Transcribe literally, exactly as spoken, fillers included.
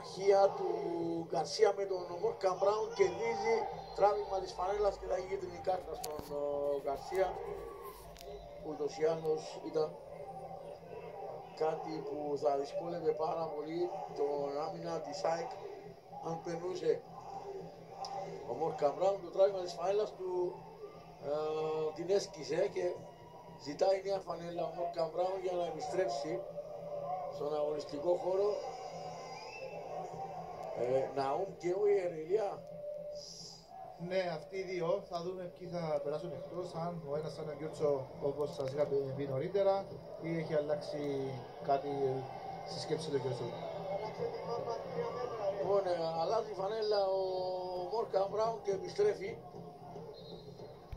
επιτυχία του Γκαρσία με τον Μόρκαν Μπράουν, κερδίζει τράβημα της φανέλας και θα έχει την κάρτα στον Γκαρσία, που ούτως ή άλλως ήταν κάτι που θα δυσκόλευε πάρα πολύ τον άμυνα της ΑΕΚ αν περνούσε ο Μόρκαν Μπράουν. Το τράβημα της φανέλας του ε, την έσκησε και ζητάει νέα φανέλα ο Μόρκαν Μπράουν για να επιστρέψει στον αγωνιστικό χώρο. Ε, Ναούμ και ο Ιερηλιά. Ναι, αυτοί οι δύο θα δούμε ποιοι θα περάσουν εκτός, αν ο ένας θα είναι Γιούτσο όπως σας είχα πει νωρίτερα ή έχει αλλάξει κάτι στη σκέψη του Γιούτσο. Λοιπόν, αλλάζει η φανέλα ο Μόρκαν Μπράουν και επιστρέφει